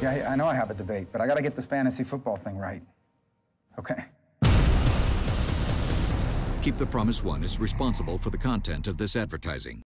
Yeah, I know I have a debate, but I got to get this fantasy football thing right. Okay. Keep the Promise One is responsible for the content of this advertising.